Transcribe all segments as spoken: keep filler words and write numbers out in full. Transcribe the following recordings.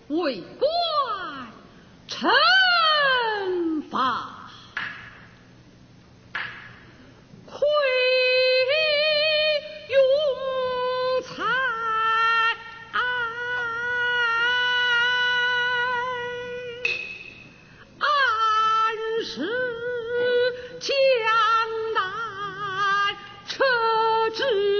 为官惩罚，亏庸才，安是江南车之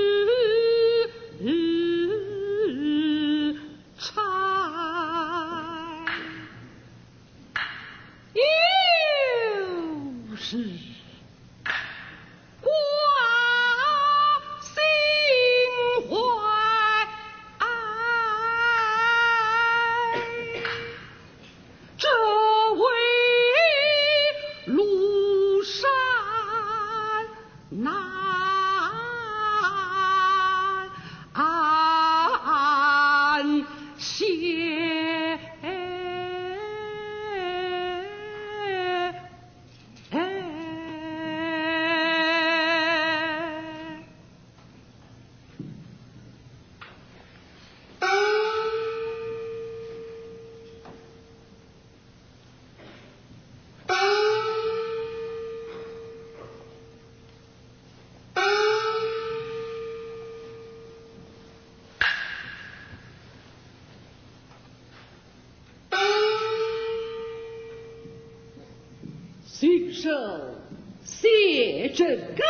信手谢正干，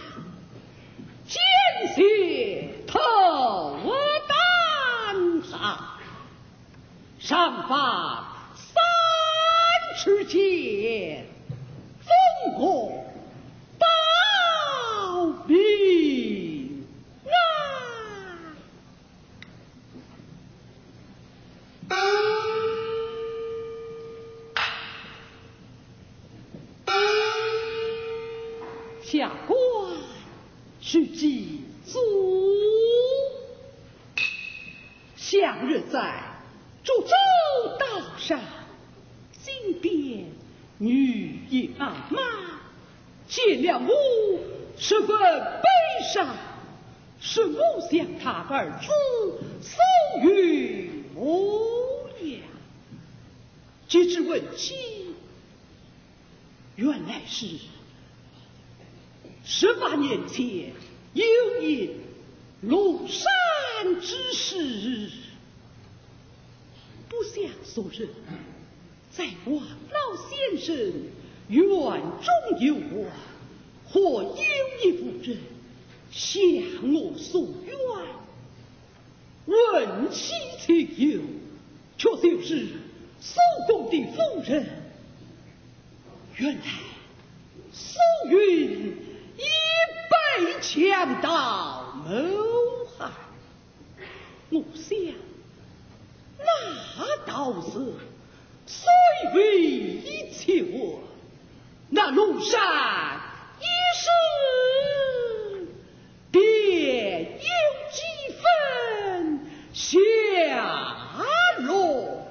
见血头担上，上方三尺剑，烽火刀兵啊！下官须记足，向日在株洲道上，金鞭女也傲慢，见了我十分悲伤，是我向他儿子送于无恙。及至问起，原来是十八年前有一庐山之事，不想所人，在王老先生院中有我，或有一妇人向我诉冤，问其情由，却就是苏公的夫人。原来苏云已被强盗谋害，我想那倒是虽为一求，那庐山一时便有几分下落了。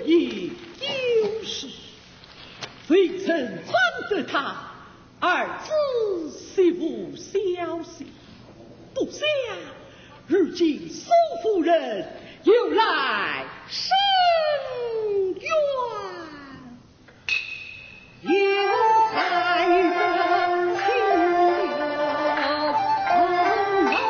也有事，未曾传得他儿子媳妇消息，不想如今苏夫人又来申冤，有才人请了红楼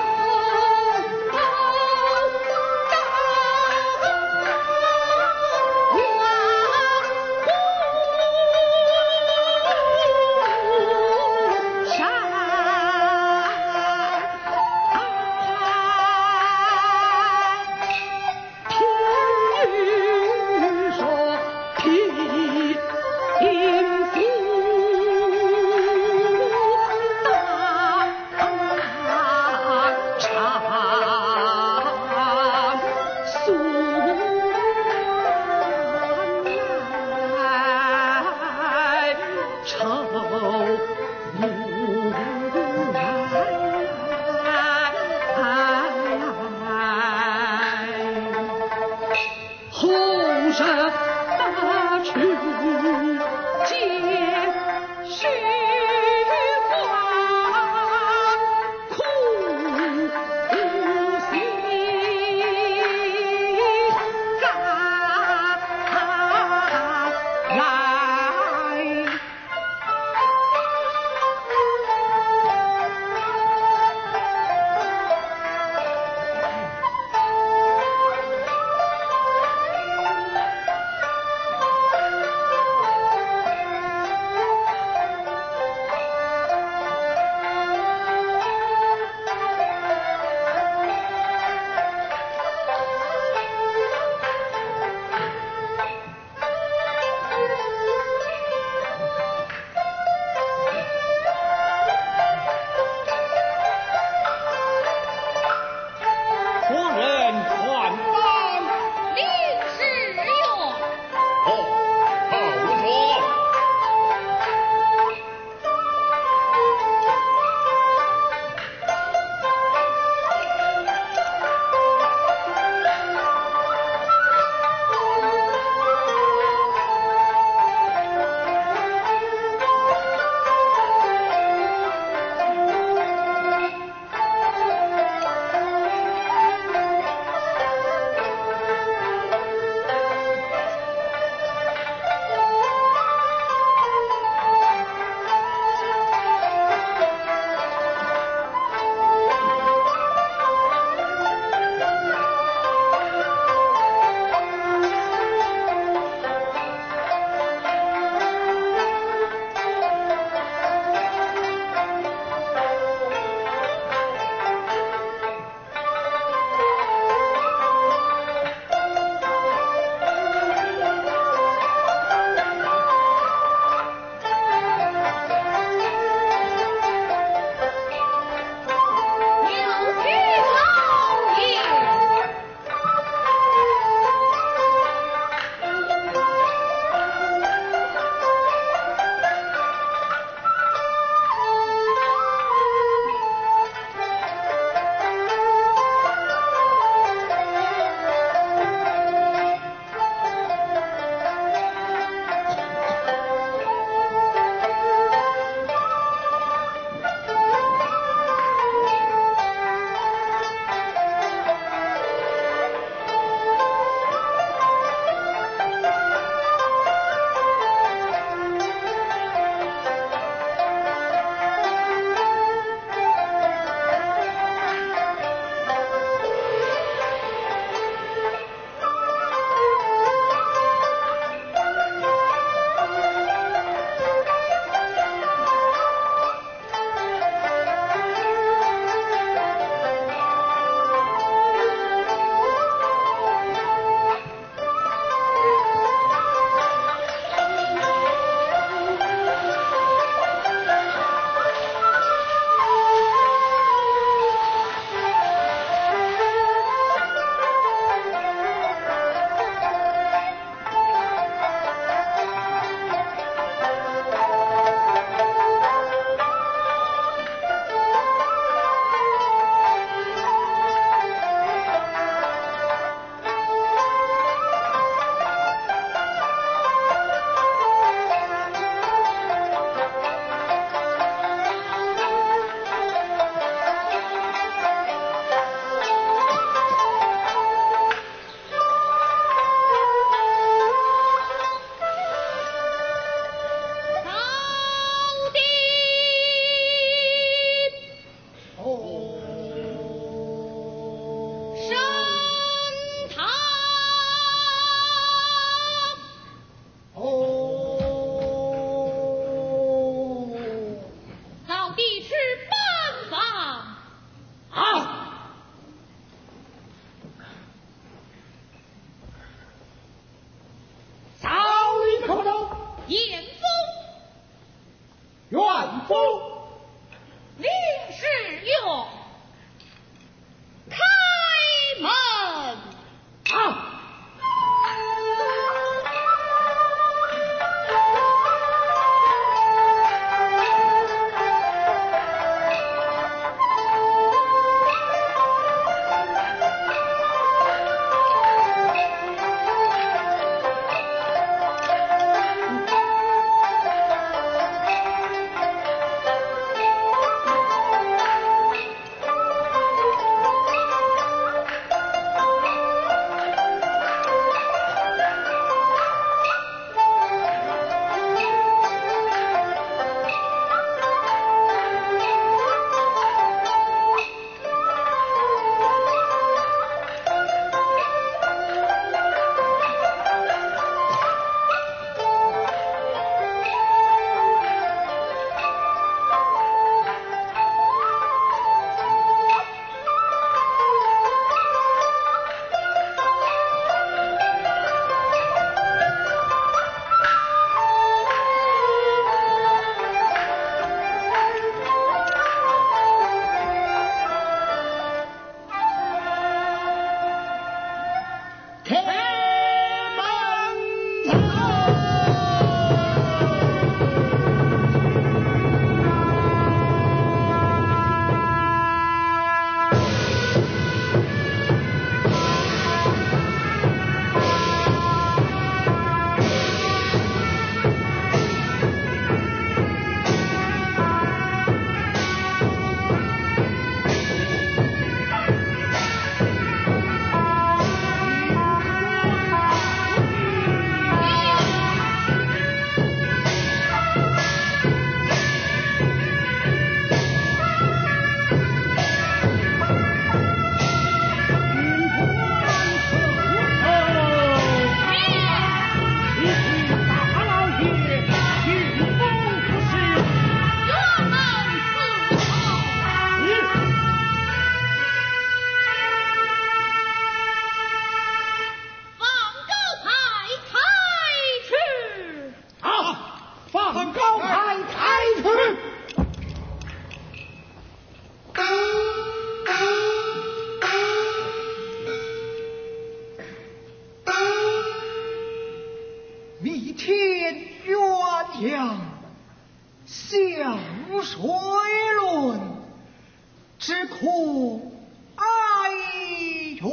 弥天鸳鸯相水轮，只可哀怨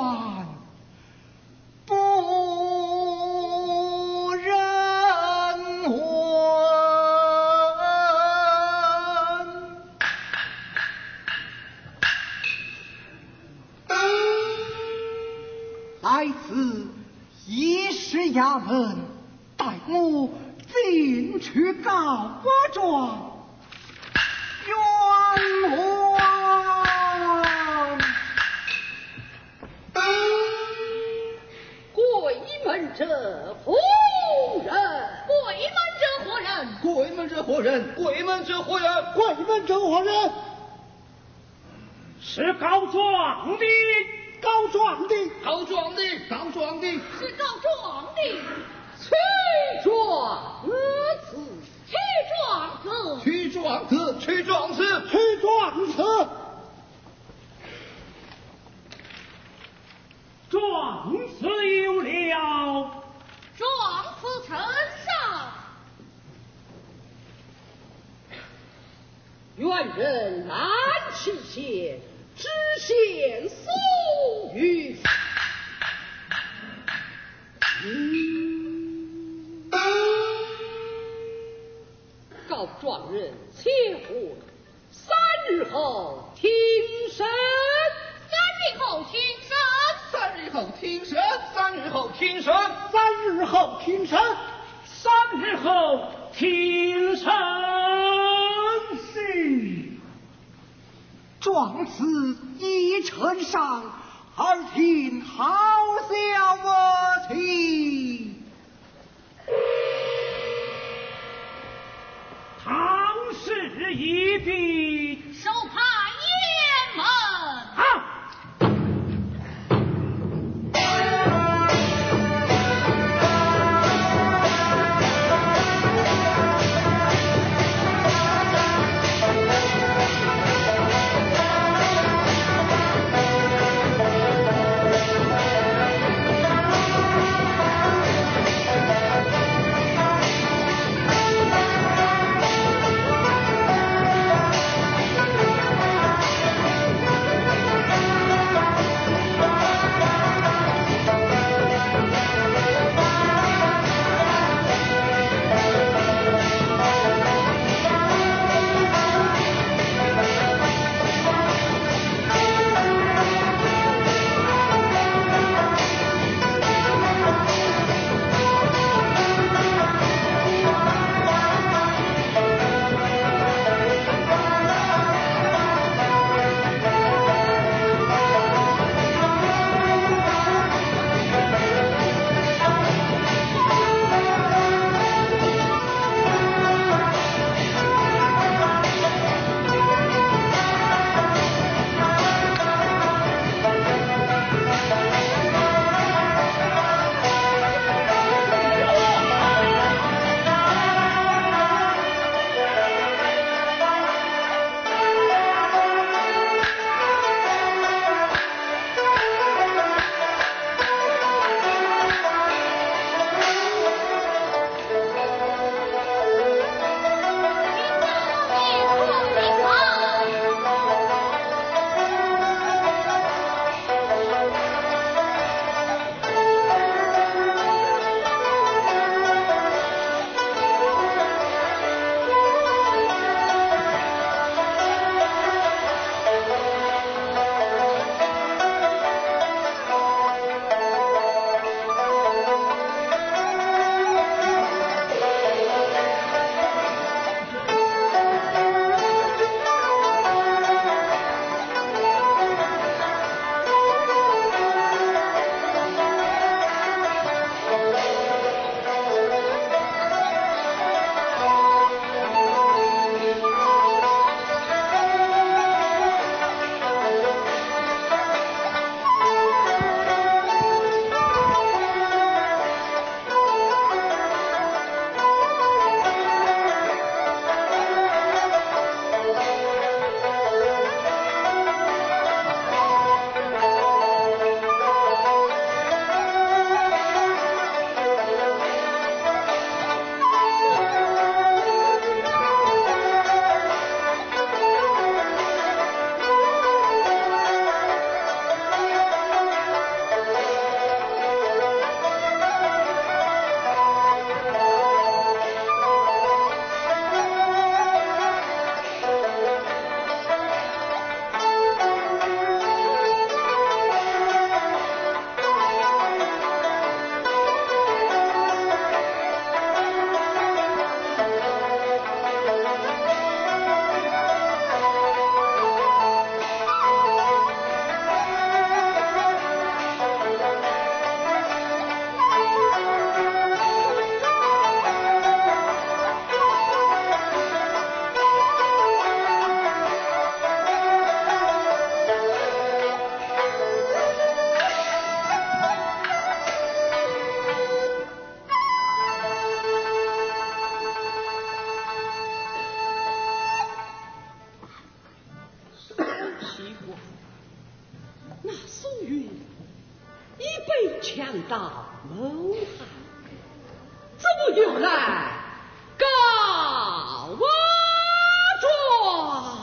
不人闻。来自议事衙门，待我进去告状。冤枉！ 鬼门者何人？鬼门者何人？ 鬼门者何人？鬼门者何人？ 鬼门者何人？ 是告状的， 告状的， 告状的，告状的， 是告状的。屈状子，屈状子， 屈状子，屈状子， 屈状子。 状子有了， 状子呈上。元人南齐县知县宋玉。告状人且回，三日后庭审。三日后庭审。 三日后听审，三日后听审， 三日后听审， 三日后听审。是状词已呈上，耳听好消息。 唐氏一笔， 手帕雁门。 好。 道谋害，怎么又来告我状？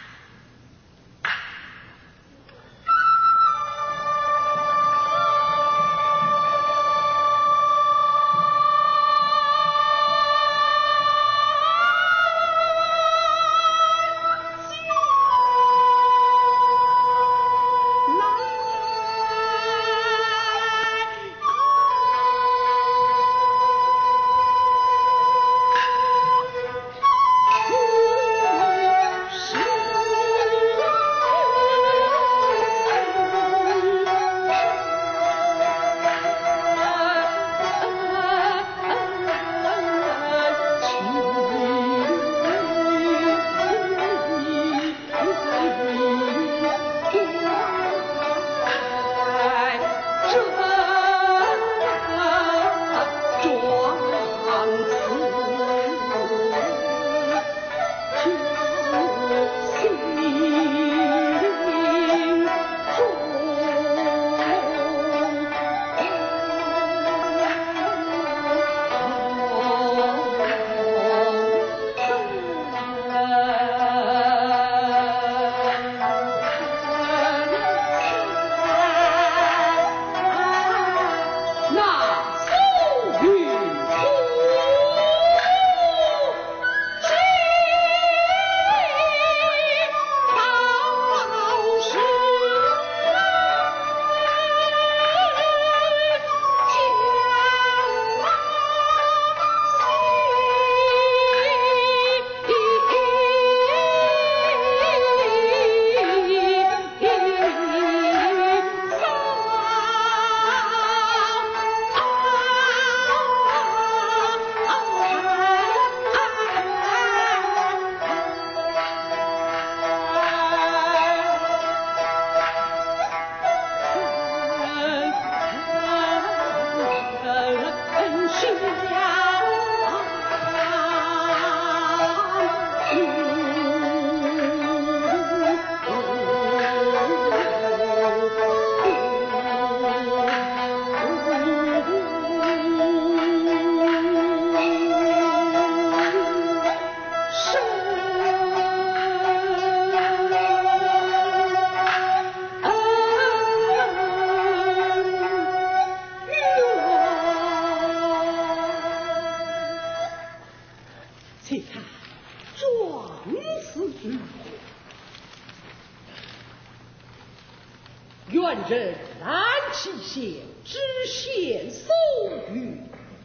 元人蓝旗县知县宋玉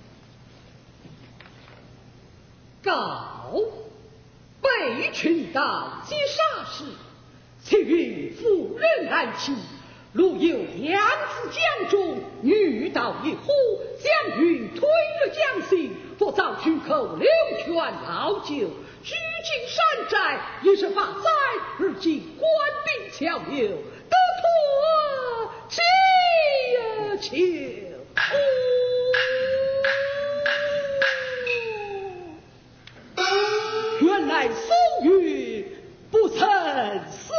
告被群盗劫杀时，且云夫人安妻，如有杨子江中女盗一呼，将云推了江心，否遭取口流泉老酒，拘禁山寨，也是发灾。如今官兵巧有，得脱岂有求？原来宋玉不曾死。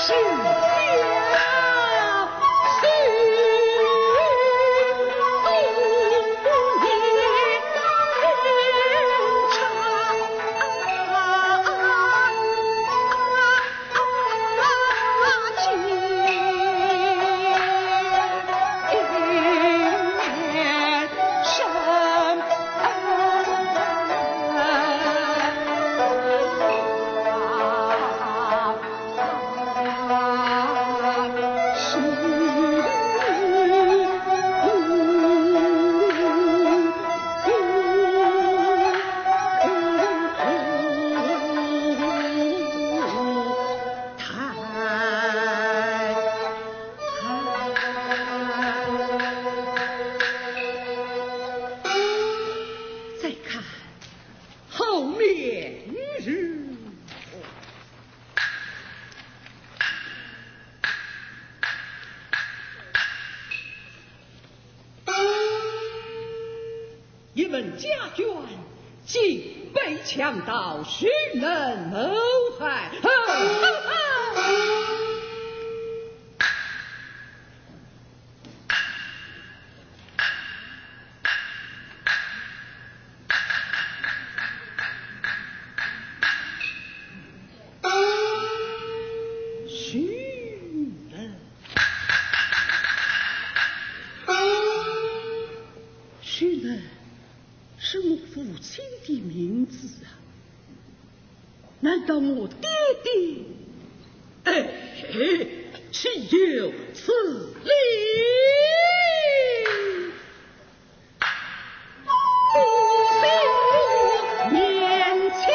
一问家眷竟被强盗寻人谋害，哈哈哈！ 难道我爹爹？哎，岂有此理！不信年轻，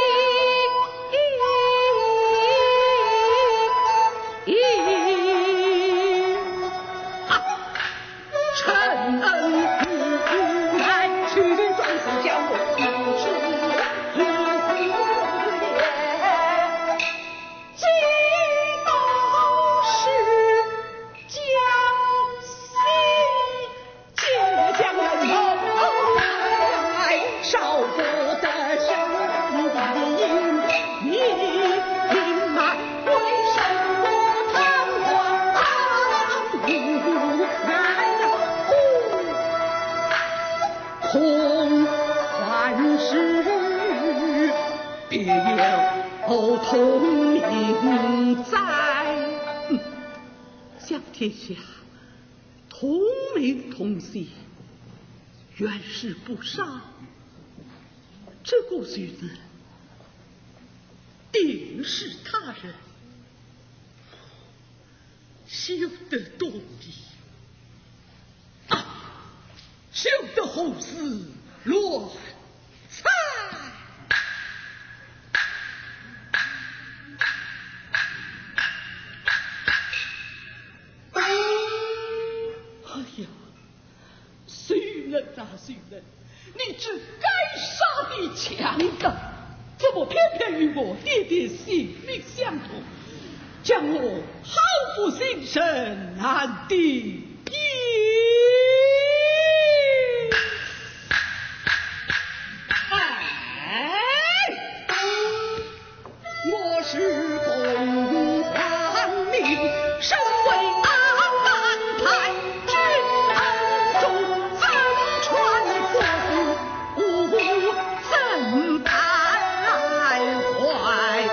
臣恩不来，去壮士将我付出。有同名在，嗯，想天下同名同姓，原是不少。这个女子定是他人，休得多疑啊！休得后事乱猜。大孙人，你这该杀的强盗，怎么偏偏与我爹爹性命相同，将我好不心神难敌也？哎，我是公皇命，身为安南太君恩重。怎敢怀？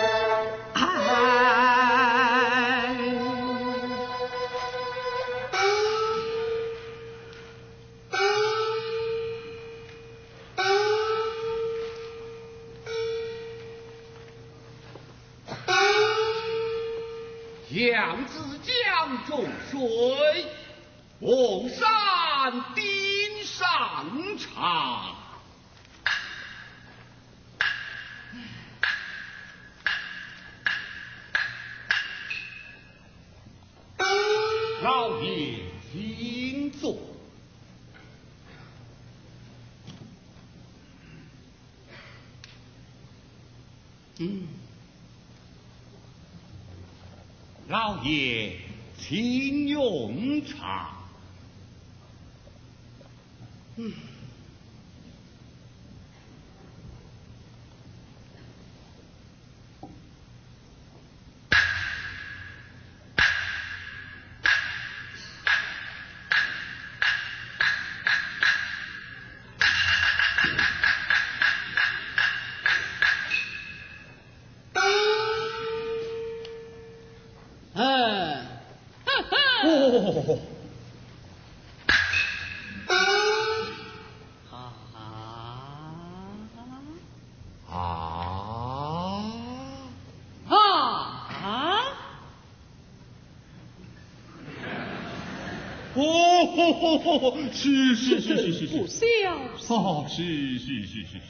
杨子江中水，翁山顶上茶。老爷请坐。 嗯， 老爷请用茶。 嗯。 哦。哦，是是是是是是， 不孝哦，是是是是是。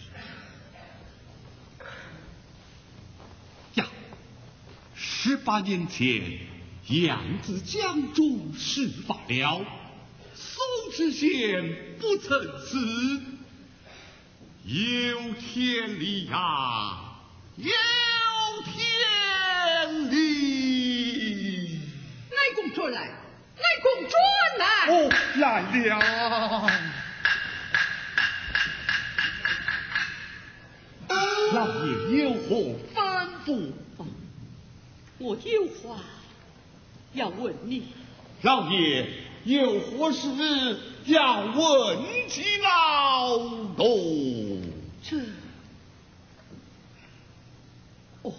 呀，十八年前，杨子江中事发了，宋知县不曾死，有天理呀，有天理！ 乃公转来，乃公转来。 哦，来了。老爷有何吩咐？ 我有话要问你。 老爷有何事要问起老奴？ 这，哦，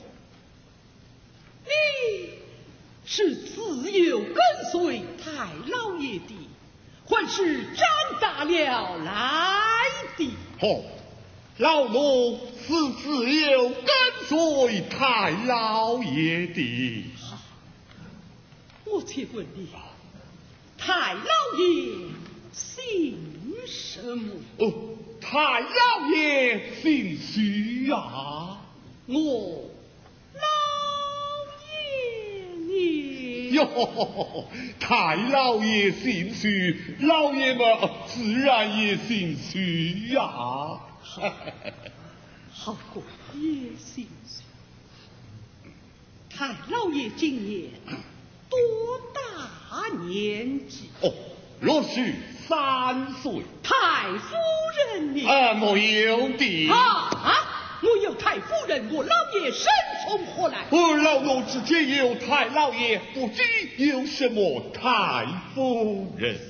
你是自幼跟随太老爷的，还是长大了来的？ 哦，老奴是自幼跟随太老爷的。 我且问你，太老爷姓什么？ 哦，太老爷姓徐啊。 我老爷你哟，太老爷姓徐，老爷嘛自然也姓徐呀、啊。 好过也姓徐。太老爷今年多大年纪？ 哦，若是三岁。 太夫人你啊，没有的。 啊，我有太夫人，我老爷生从何来？ 我老奴只见有太老爷，不知有什么太夫人。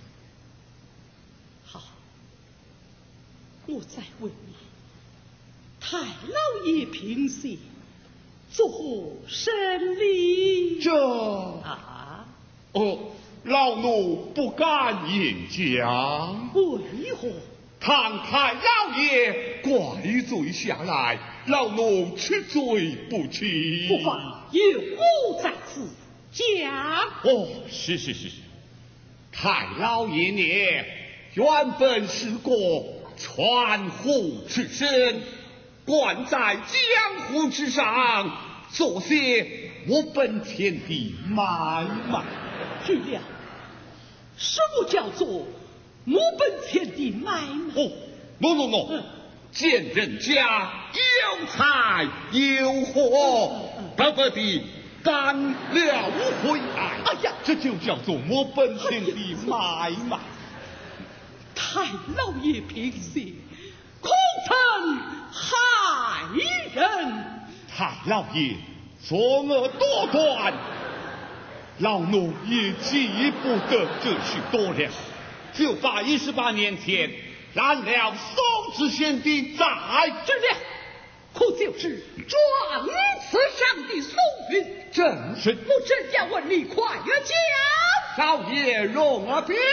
好，我再问你，太老爷平时作何生理？ 这啊， 哦，老奴不敢言讲。 为何？ 倘太老爷怪罪下来，老奴吃罪不起。 不妨有我在此讲。 哦，是是是是，太老爷呢，原本是个传户之身，惯在江湖之上做些我本钱的买卖。 去了，什么叫做我本钱的买卖？ 哦，喏喏喏， 嗯见人家有财有货，白白地干了回来。 哎呀， 这就叫做我本钱的买卖。 太老爷平时空曾害人， 太老爷作恶多端，老奴也记不得这许多了。就在一十八年前拦了宋知县的债， 这了，可就是状词上的宋云。 正是。 我正要问你，快乐讲。 老爷容而便。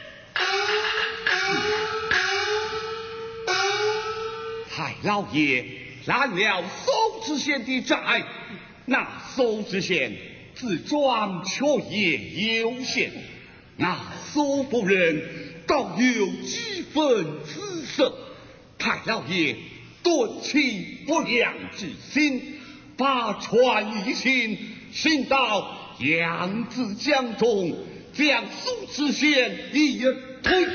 太老爷拦了宋知县的债，那宋知县自装却也有限，那苏夫人倒有几分姿色。太老爷顿起不良之心，把传一心寻到扬子江中，将苏知县一推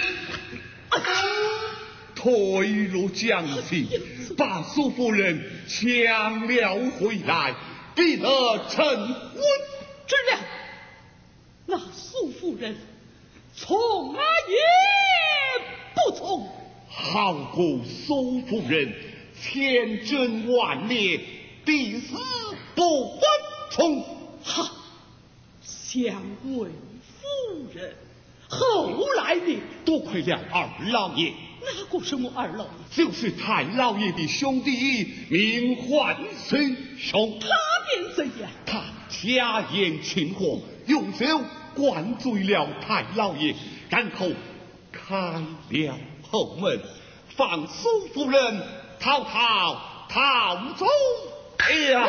推入江心，把苏夫人抢了回来，逼得成婚。 知了，那苏夫人从啊也不从。 好过苏夫人千真万烈，必死不分从。 哈，想问夫人，后来呢？ 多亏了二老爷。 哪个什么二老爷？ 就是太老爷的兄弟名唤孙兄。 他便怎样？ 他家宴请火，用酒灌醉了太老爷，然后开了后门，放苏夫人逃逃逃走。哎呀！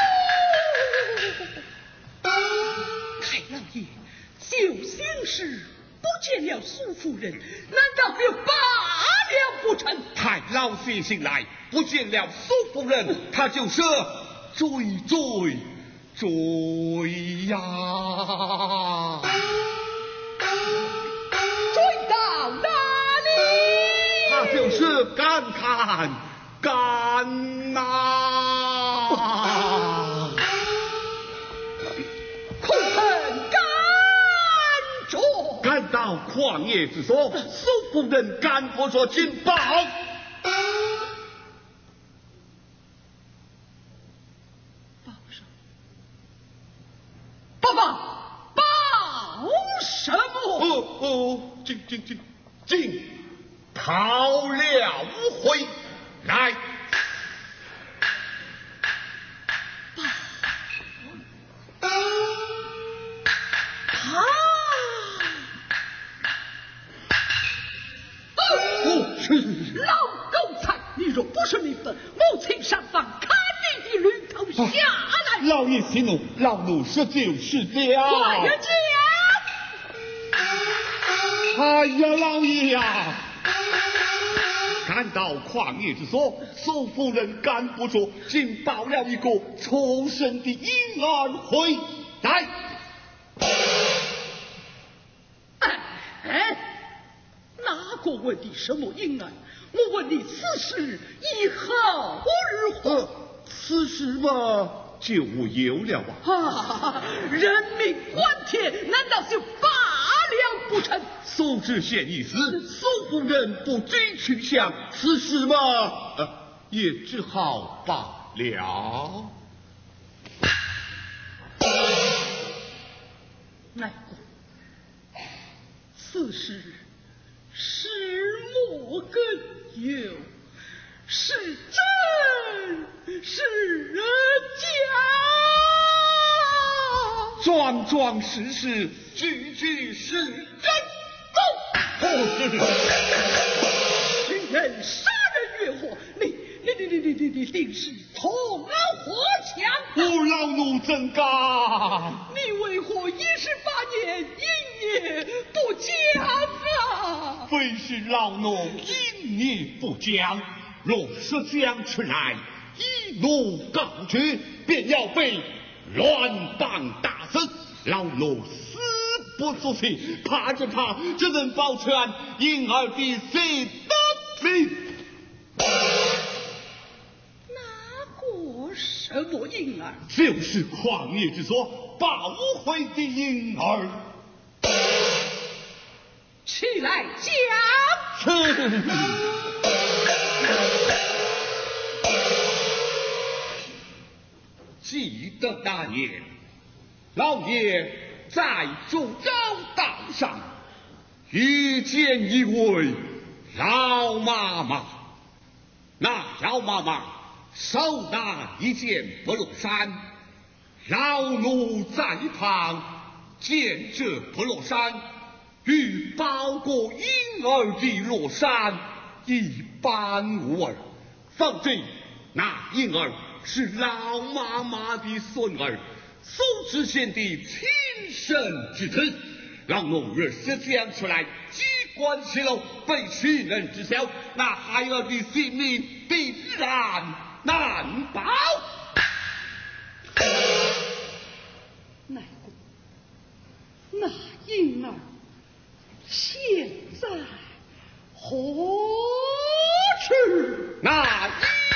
太老爷，就像是不见了苏夫人，难道就罢了不成？ 太老爷醒来，不见了苏夫人，他就是追追追呀！ 追到哪里？ 他就是干看干呐！ 空恨赶着， 赶到旷野之所，苏夫人赶不着金宝。 爸爸，报什么？ 哦哦，进进进进，跑了回来。 跑！ 哦，是老狗才，你若不是你的母亲上房，看你的驴头下来！ 老爷息怒，老奴说就是这样。 快点讲！ 哎呀，老爷呀！赶到旷野之所，苏夫人赶不住，竟抱了一个出生的婴儿回来。 哎，哪个问你什么婴儿？我问你此事以后如何？ 呃，此事嘛，就无有了吧。 啊，人命关天，难道就罢了不成？ 苏知县意思，苏夫人不追去向，此事嘛，呃，也只好罢了。 奈何此事是莫根由，是真是假？ 桩桩实实，句句是真。 走！寻人杀人越货，你你你你你你你定是同老火枪！ 我老奴怎敢？ 你为何一十八年一夜不讲啊？ 非是老奴因你不讲，若是讲出来，一怒告绝，便要被乱棒打死。老奴死不足惜，怕着他只能保全婴儿的性命。 哪个什么婴儿？ 就是旷野之所把无悔的婴儿。 起来讲！ 记得那年，老爷在株洲道上遇见一位老妈妈，那老妈妈手拿一件不落衫，老奴在一旁见这不落衫与包裹婴儿的落衫一般无二，否则那婴儿是老妈妈的孙儿，苏知县的亲生之子。老奴若是讲出来，机关泄露，被世人知晓，那孩儿的性命必然难保。 奈何那婴儿现在何处？ 那婴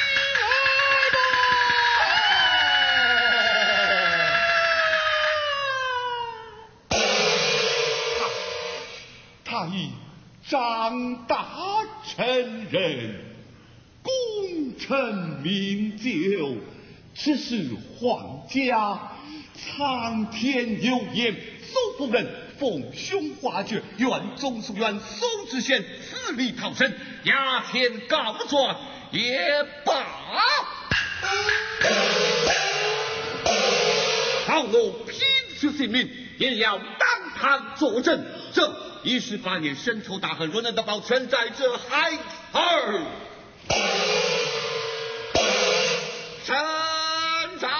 儿他已长大成人，功成名就，只是皇家苍天有眼，苏夫人逢凶化吉，愿中书院苏知县死里逃生，押填告状也罢。老奴拼出性命，也要当堂作证，这一十八年深仇大恨，若能得保全在这孩儿身上。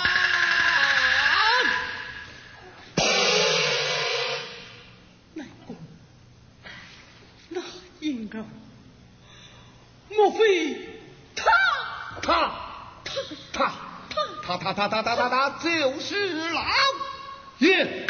南宫，那婴儿，莫非他他他他他他他他他他他就是老爷。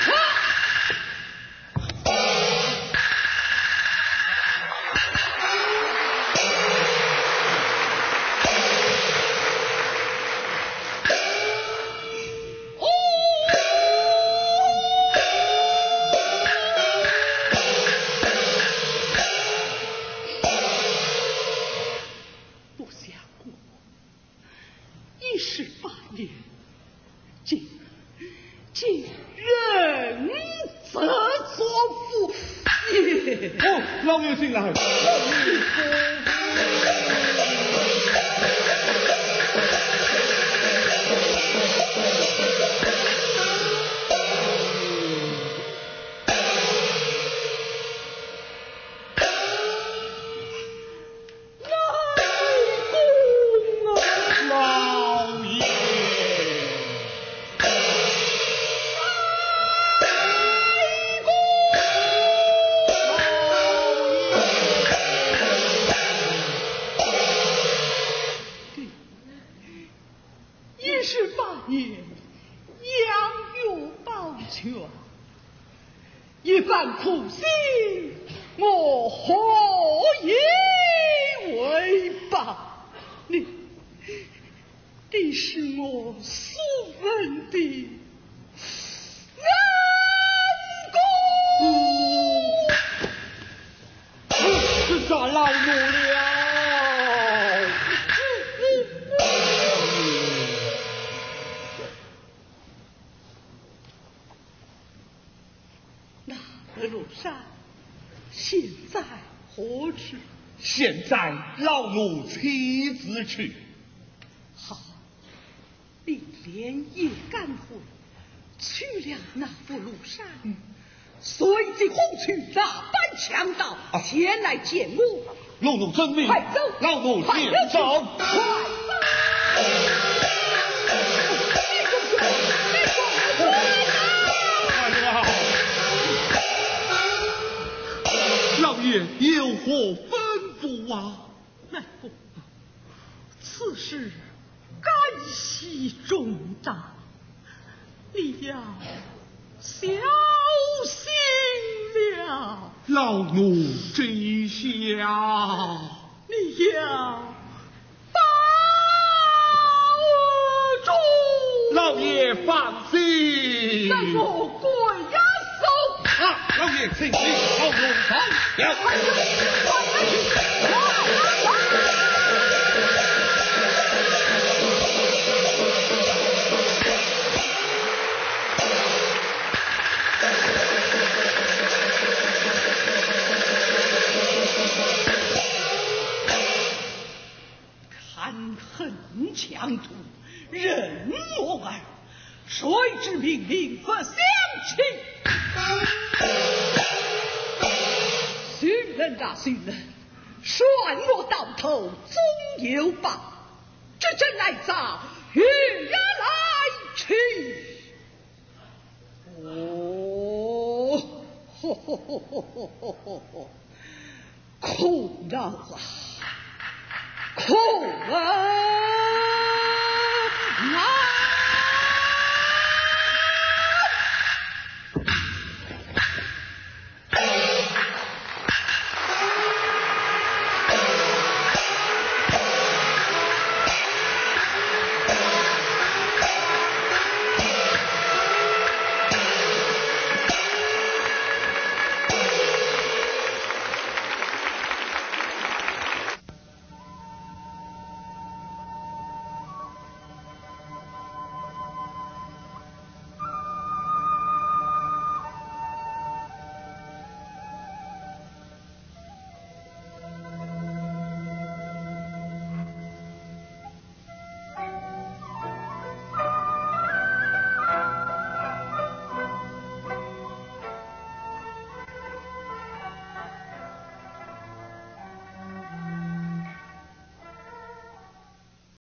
老爷进来。 一番苦心，我何以为报？你，你是我所问的南宫， 是啥老奴了？ 那如山现在何处？ 现在老奴妻子去。 好，你连夜赶回，去了那副庐山，嗯、随即红去那般强盗、啊、前来见我。 老奴遵命。 快走！ 老奴先走。快走！ 老爷有何吩咐啊？ 南宫，此事干系重大，你要小心了。 老奴知晓。 你要保重。 老爷放心。 那我跪呀手。 啊，老爷请起，老奴走了。 快去，快去，快！看恨强徒，任我儿，谁知命令不相亲？寻人啊寻人，算我到头总有报，这真来遭月来去。哦，吼吼吼吼吼吼吼吼，苦恼啊，苦啊！